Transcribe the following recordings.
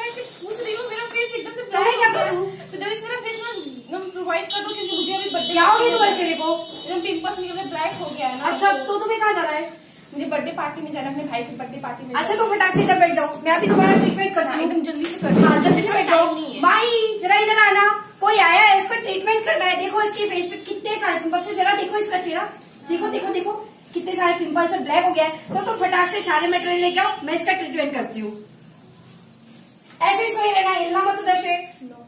बैठ के पूछ रही हूँ, मेरा फेस एकदम से तो मैं क्या करूँ? तो जल्दी से मेरा फेस ना एकदम व्हाइट कर दो, क्योंकि मुझे अभी बर्थडे क्या हो गया तुम्हारे चेहरे को? एकदम पिंपल्स निकल रहे, ब्लैक हो गया है ना। अच्छा तो तुम्हें कहाँ जाना है? मुझे बर्थडे पार्टी में जाना, अपने भाई की बर्थडे पार्टी में। अच्छा तो फटाक से इधर बैठ जाओ, मैं अभी तुम्हारा ट्रीटमेंट करती हूँ। एकदम जल्दी से कर। हाँ जल्दी से बैठ जाओ। नहीं है माही जरा इधर आना, कोई आया है, इसका ट्रीटमेंट करना है। देखो इसके फेस पे कितने सारे पिंपल्स है, जरा देखो इसका चेहरा, देखो देखो देखो कितने सारे पिंपल्स है, ब्लैक हो गया है। तो तुम फटाक से सारे मटेरियल लेके आओ, मैं इसका ट्रीटमेंट करती हूँ। ऐसे ही सोई रहना, हिलना मत उधर से।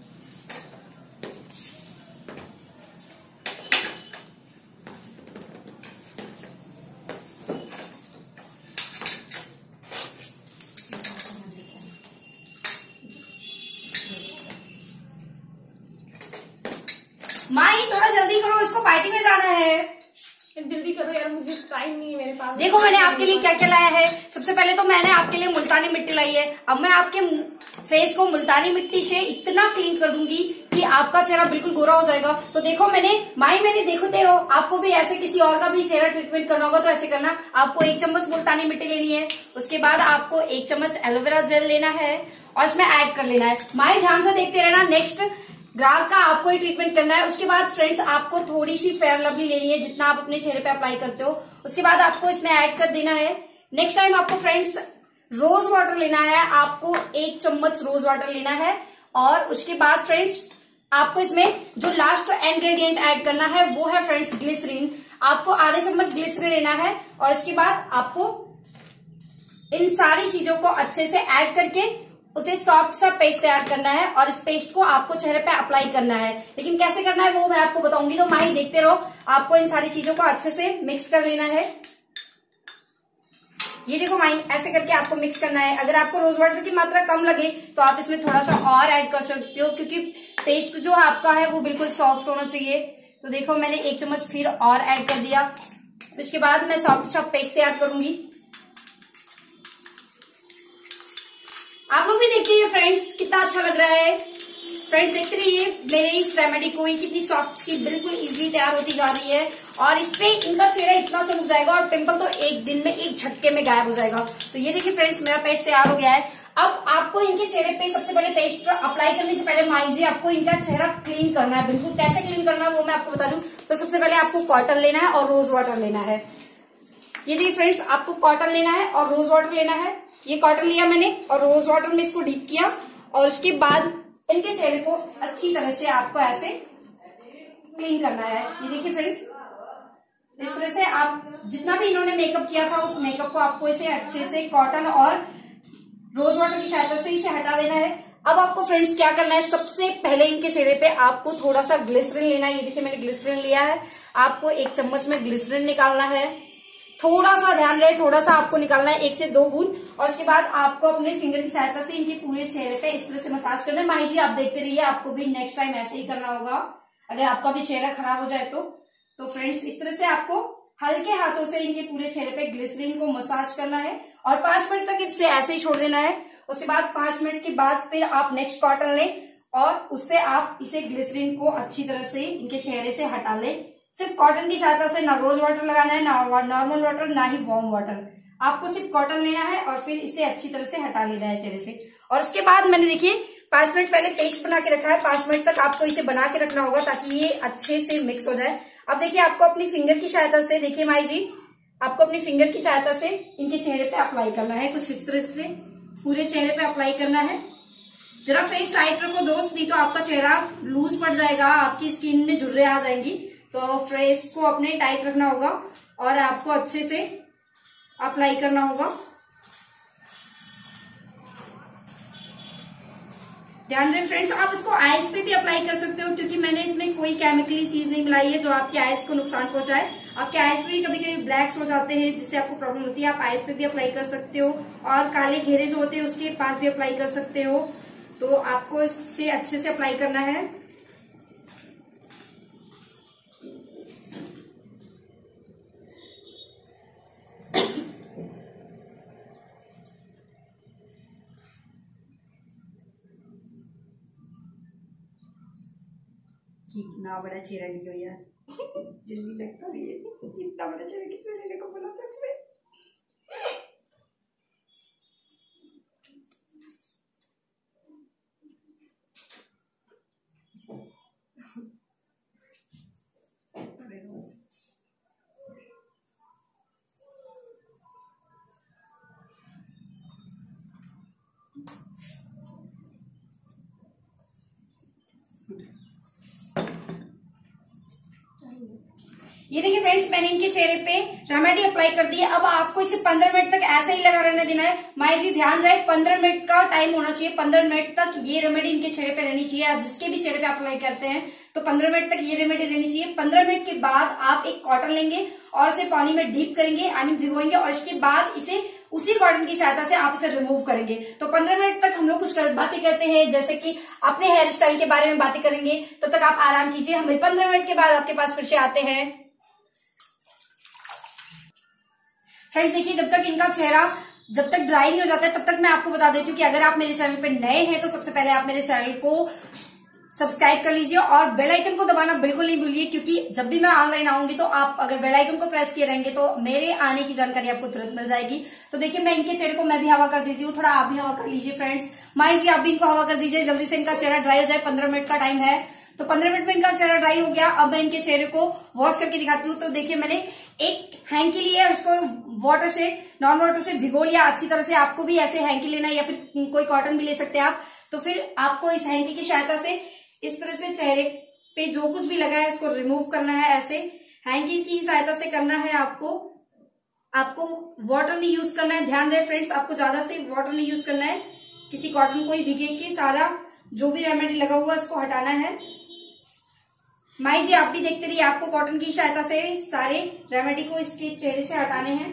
माही थोड़ा जल्दी करो, इसको पार्टी में जाना है। जल्दी करो यार, मुझे टाइम नहीं है मेरे पास। देखो मैंने आपके लिए क्या क्या लाया है। सबसे पहले तो मैंने आपके लिए मुल्तानी मिट्टी लाई है। अब मैं आपके फेस को मुल्तानी मिट्टी से इतना क्लीन कर दूंगी कि आपका चेहरा बिल्कुल गोरा हो जाएगा। तो देखो मैंने देखो दे रहो, आपको भी ऐसे किसी और का भी चेहरा ट्रीटमेंट करना होगा तो ऐसे करना। आपको 1 चम्मच मुल्तानी मिट्टी लेनी है, उसके बाद आपको 1 चम्मच एलोवेरा जेल लेना है और इसमें ऐड कर लेना है। माही ध्यान से देखते रहना, नेक्स्ट ग्राहक का आपको ही ट्रीटमेंट करना है। उसके बाद फ्रेंड्स आपको थोड़ी सी फेयर लवली लेनी है, जितना आप अपने चेहरे पे अप्लाई करते हो। उसके बाद आपको इसमें ऐड कर देना है। नेक्स्ट टाइम आपको फ्रेंड्स रोज वाटर लेना है, आपको 1 चम्मच रोज वाटर लेना है। और उसके बाद फ्रेंड्स आपको इसमें जो लास्ट इंग्रेडिएंट ऐड करना है वो है फ्रेंड्स ग्लिसरीन। आपको आधे चम्मच ग्लिसरीन लेना है और उसके बाद आपको इन सारी चीजों को अच्छे से ऐड करके उसे सॉफ्ट सा पेस्ट तैयार करना है और इस पेस्ट को आपको चेहरे पे अप्लाई करना है। लेकिन कैसे करना है वो मैं आपको बताऊंगी, तो माही देखते रहो। आपको इन सारी चीजों को अच्छे से मिक्स कर लेना है। ये देखो माही, ऐसे करके आपको मिक्स करना है। अगर आपको रोज वाटर की मात्रा कम लगे तो आप इसमें थोड़ा सा और ऐड कर सकते हो, क्योंकि पेस्ट जो आपका है वो बिल्कुल सॉफ्ट होना चाहिए। तो देखो मैंने 1 चम्मच फिर और ऐड कर दिया। उसके बाद मैं सॉफ्ट सा पेस्ट तैयार करूंगी। आप लोग भी देखिए फ्रेंड्स कितना अच्छा लग रहा है। फ्रेंड्स देखते रहिए मेरे इस रेमेडी को, ये कितनी सॉफ्ट सी बिल्कुल इजीली तैयार होती जा रही है और इससे इनका चेहरा इतना चमक जाएगा और पिंपल तो एक दिन में एक झटके में गायब हो जाएगा। तो ये देखिए फ्रेंड्स मेरा पेस्ट तैयार हो गया है। अब आपको इनके चेहरे पे सबसे पहले पेस्ट अप्लाई करने से पहले माही जी आपको इनका चेहरा क्लीन करना है। बिल्कुल कैसे क्लीन करना है वो मैं आपको बता दूं। तो सबसे पहले आपको कॉटन लेना है और रोज वाटर लेना है। ये देखिए फ्रेंड्स आपको कॉटन लेना है और रोज वाटर लेना है। ये कॉटन लिया मैंने और रोज वाटर में इसको डीप किया और उसके बाद इनके चेहरे को अच्छी तरह से आपको ऐसे क्लीन करना है। ये देखिए फ्रेंड्स इस तरह से आप जितना भी इन्होंने मेकअप किया था उस मेकअप को आपको इसे अच्छे से कॉटन और रोज वाटर की सहायता से इसे हटा देना है। अब आपको फ्रेंड्स क्या करना है, सबसे पहले इनके चेहरे पे आपको थोड़ा सा ग्लिसरीन लेना है। ये देखिए मैंने ग्लिसरीन लिया है। आपको 1 चम्मच में ग्लिसरीन निकालना है। थोड़ा सा ध्यान रहे, थोड़ा सा आपको निकालना है, 1 से 2 बूंद। और उसके बाद आपको अपने फिंगर की सहायता से इनके पूरे चेहरे पे इस तरह से मसाज करना है। माही जी आप देखते रहिए, आपको भी नेक्स्ट टाइम ऐसे ही करना होगा अगर आपका भी चेहरा खराब हो जाए तो फ्रेंड्स इस तरह से आपको हल्के हाथों से इनके पूरे चेहरे पे ग्लिसरीन को मसाज करना है और 5 मिनट तक इसे ऐसे ही छोड़ देना है। उसके बाद 5 मिनट के बाद फिर आप नेक्स्ट कॉटन लें और उससे आप इसे ग्लिसरीन को अच्छी तरह से इनके चेहरे से हटा लें। सिर्फ कॉटन की सहायता से, ना रोज वाटर लगाना है, ना नॉर्मल वाटर, ना ही वार्म वाटर। आपको सिर्फ कॉटन लेना है और फिर इसे अच्छी तरह से हटा लेना है चेहरे से। और उसके बाद मैंने देखिए 5 मिनट पहले पेस्ट बना के रखा है। 5 मिनट तक आपको इसे बना के रखना होगा ताकि ये अच्छे से मिक्स हो जाए। अब देखिए आपको अपनी फिंगर की सहायता से, देखिए माही जी आपको अपनी फिंगर की सहायता से इनके चेहरे पे अप्लाई करना है। कुछ इस तरह से पूरे चेहरे पे अप्लाई करना है। जरा फेस टाइट रखो दोस्त, नहीं तो आपका चेहरा लूज पड़ जाएगा, आपकी स्किन में झुर्रे आ जाएंगी। तो फेस को अपने टाइट रखना होगा और आपको अच्छे से अप्लाई करना होगा। ध्यान रहे फ्रेंड्स, आप इसको आईज पे भी अप्लाई कर सकते हो, क्योंकि मैंने इसमें कोई केमिकली चीज नहीं मिलाई है जो आपके आईज को नुकसान पहुंचाए। आपके आईज पे भी कभी कभी ब्लैक्स हो जाते हैं जिससे आपको प्रॉब्लम होती है, आप आईज पे भी अप्लाई कर सकते हो और काले घेरे जो होते हैं उसके पास भी अप्लाई कर सकते हो। तो आपको इसे अच्छे से अप्लाई करना है। कितना बड़ा चेहरा लियो यार, जल्दी लगता नहीं है। इतना बड़ा चेहरा किसने लेने को बोला था इसमें? ये देखिए फ्रेंड्स, मैंने इनके चेहरे पे रेमेडी अप्लाई कर दी है। अब आपको इसे 15 मिनट तक ऐसे ही लगा रहने देना है। माई जी ध्यान रहे, 15 मिनट का टाइम होना चाहिए। 15 मिनट तक ये रेमेडी इनके चेहरे पे रहनी चाहिए। आप जिसके भी चेहरे पे अप्लाई करते हैं तो 15 मिनट तक ये रेमेडी रहनी चाहिए। 15 मिनट के बाद आप एक कॉटन लेंगे और इसे पानी में डीप करेंगे, भिगोएंगे, और इसके बाद इसे उसी कॉटन की सहायता से आप इसे रिमूव करेंगे। तो 15 मिनट तक हम लोग कुछ बातें करते हैं, जैसे कि अपने हेयर स्टाइल के बारे में बातें करेंगे। तब तक आप आराम कीजिए, हम 15 मिनट के बाद आपके पास फिर से आते हैं। फ्रेंड्स देखिए, जब तक इनका चेहरा जब तक ड्राई नहीं हो जाता है तब तक मैं आपको बता देती हूँ कि अगर आप मेरे चैनल पे नए हैं तो सबसे पहले आप मेरे चैनल को सब्सक्राइब कर लीजिए और बेल आइकन को दबाना बिल्कुल नहीं भूलिए, क्योंकि जब भी मैं ऑनलाइन आऊंगी तो आप अगर बेल आइकन को प्रेस किए रहेंगे तो मेरे आने की जानकारी आपको तुरंत मिल जाएगी। तो देखिए, मैं इनके चेहरे को मैं भी हवा कर देती हूँ, थोड़ा आप भी हवा कर लीजिए फ्रेंड्स। माई जी आप भी इनको हवा कर दीजिए, जल्दी से इनका चेहरा ड्राई हो जाए। 15 मिनट का टाइम है, तो 15 मिनट में इनका चेहरा ड्राई हो गया। अब मैं इनके चेहरे को वॉश करके दिखाती हूँ। तो देखिए, मैंने एक हैंकी लिया है, उसको वाटर से, नॉर्मल वाटर से भिगो लिया अच्छी तरह से। आपको भी ऐसे हैंकी लेना है या फिर कोई कॉटन भी ले सकते हैं आप। तो फिर आपको इस हैंकी की सहायता से इस तरह से चेहरे पे जो कुछ भी लगा है उसको रिमूव करना है। ऐसे हैंकी की सहायता से करना है आपको वाटर नहीं यूज करना है। ध्यान रहे फ्रेंड्स, आपको ज्यादा से वाटर नहीं यूज करना है। किसी कॉटन को ही भिगे के सारा जो भी रेमेडी लगा हुआ है उसको हटाना है। माई जी आप भी देखते रहिए, आपको कॉटन की सहायता से सारे रेमेडी को इसके चेहरे से हटाने हैं।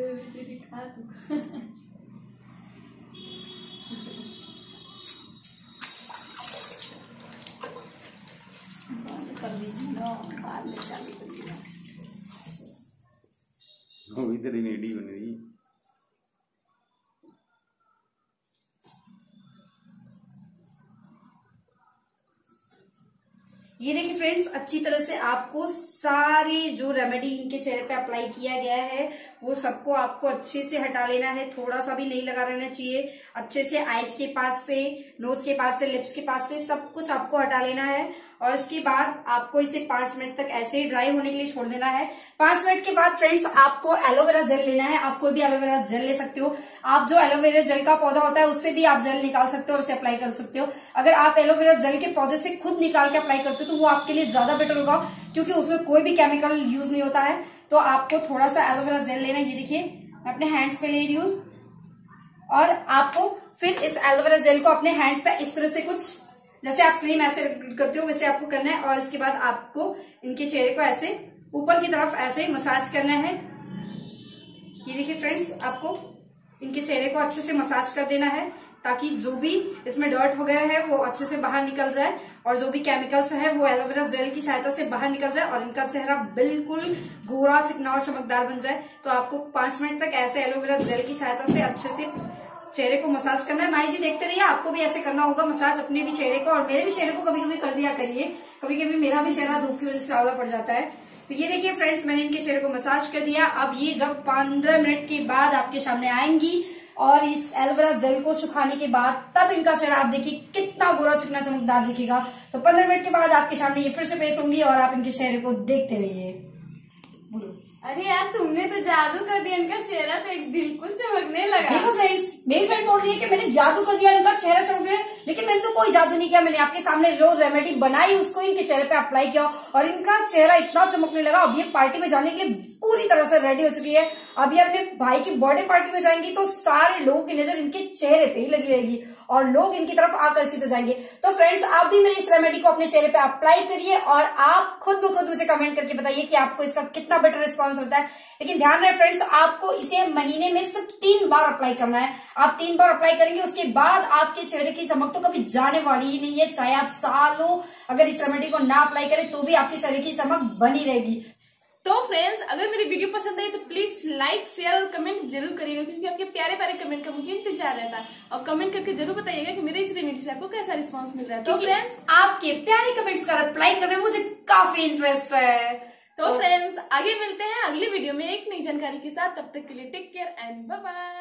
कर दीजिए ना, बाद में चालू कर दीजिए। वो इधर ही नेडी बन रही। ये देखिए फ्रेंड्स, अच्छी तरह से आपको सारे जो रेमेडी इनके चेहरे पे अप्लाई किया गया है वो सबको आपको अच्छे से हटा लेना है। थोड़ा सा भी नहीं लगा रहना चाहिए। अच्छे से आईज के पास से, नोज के पास से, लिप्स के पास से सब कुछ आपको हटा लेना है। और इसके बाद आपको इसे 5 मिनट तक ऐसे ही ड्राई होने के लिए छोड़ देना है। 5 मिनट के बाद फ्रेंड्स आपको एलोवेरा जेल लेना है। आप कोई भी एलोवेरा जेल ले सकते हो। आप जो एलोवेरा जेल का पौधा होता है उससे भी आप जेल निकाल सकते हो और उसे अप्लाई कर सकते हो। अगर आप एलोवेरा जेल के पौधे से खुद निकाल के अप्लाई करते हो तो वो आपके लिए ज्यादा बेटर होगा, क्योंकि उसमें कोई भी केमिकल यूज नहीं होता है। तो आपको थोड़ा सा एलोवेरा जेल लेना है। ये देखिए, मैं अपने हैंड्स पे ले रही हूँ और आपको फिर इस एलोवेरा जेल को अपने हैंड्स पे इस तरह से कुछ, जैसे आप क्रीम ऐसे करते हो वैसे आपको करना है। और इसके बाद आपको इनके चेहरे को ऐसे ऊपर की तरफ ऐसे मसाज करना है। ये देखिए फ्रेंड्स, आपको इनके चेहरे को अच्छे से मसाज कर देना है ताकि जो भी इसमें डर्ट वगैरह है वो अच्छे से बाहर निकल जाए और जो भी केमिकल्स है वो एलोवेरा जेल की सहायता से बाहर निकल जाए और इनका चेहरा बिल्कुल गोरा, चिकना और चमकदार बन जाए। तो आपको 5 मिनट तक ऐसे एलोवेरा जेल की सहायता से अच्छे से चेहरे को मसाज करना है। माई जी देखते रहिए, आपको भी ऐसे करना होगा मसाज अपने भी चेहरे को, और मेरे भी चेहरे को कभी कभी कर दिया करिए। कभी कभी मेरा भी चेहरा धूप की वजह से सावला पड़ जाता है। तो ये देखिए फ्रेंड्स, मैंने इनके चेहरे को मसाज कर दिया। अब ये जब 15 मिनट के बाद आपके सामने आएंगी और इस एलोवेरा जेल को सुखाने के बाद तब इनका चेहरा आप देखिए कितना गोरा, चिकना, चमकदार दिखेगा। तो 15 मिनट के बाद आपके सामने ये फिर से पेश होंगी और आप इनके चेहरे को देखते रहिए। बोलो। अरे यार, तुमने तो जादू कर दिया, इनका चेहरा तो एक बिल्कुल चमकने लगा। देखो फ्रेंड्स, मेरी फ्रेंड बोल रही है कि मैंने जादू कर दिया, इनका चेहरा चमकने, लेकिन मैंने तो कोई जादू नहीं किया। मैंने आपके सामने जो रेमेडी बनाई उसको इनके चेहरे पे अप्लाई किया और इनका चेहरा इतना चमकने लगा। अब ये पार्टी में जाने के लिए पूरी तरह से रेडी हो चुकी है। अब ये अपने भाई की बर्थडे पार्टी में जाएंगी तो सारे लोगों की नजर इनके चेहरे पे ही लगी रहेगी और लोग इनकी तरफ आकर्षित हो जाएंगे। तो फ्रेंड्स, आप भी मेरी इस रेमेडी को अपने चेहरे पे अप्लाई करिए और आप खुद ब खुद मुझे कमेंट करके बताइए कि आपको इसका कितना बेटर रिस्पॉन्स होता है। लेकिन ध्यान रहे फ्रेंड्स, आपको इसे महीने में सिर्फ 3 बार अप्लाई करना है। आप 3 बार अप्लाई करेंगे, उसके बाद आपके चेहरे की चमक तो कभी जाने वाली ही नहीं है। चाहे आप सालों अगर इस रेमेडी को ना अप्लाई करें तो भी आपके चेहरे की चमक बनी रहेगी। तो फ्रेंड्स, अगर मेरी वीडियो पसंद आई तो प्लीज लाइक, शेयर और कमेंट जरूर करिएगा, क्योंकि आपके प्यारे प्यारे कमेंट का मुझे इंतजार रहता है। और कमेंट करके जरूर बताइएगा कि मेरे इस रेमेडी से आपको कैसा रिस्पांस मिल रहा है। तो फ्रेंड्स, आपके प्यारे कमेंट्स का रिप्लाई करने में मुझे काफी इंटरेस्ट है। तो फ्रेंड्स, आगे मिलते हैं अगली वीडियो में एक नई जानकारी के साथ। तब तक के लिए take care and bye bye.